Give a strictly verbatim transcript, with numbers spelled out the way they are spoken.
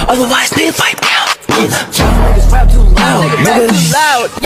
Otherwise, niggas pipe down. Y'all niggas rap too loud. Niggas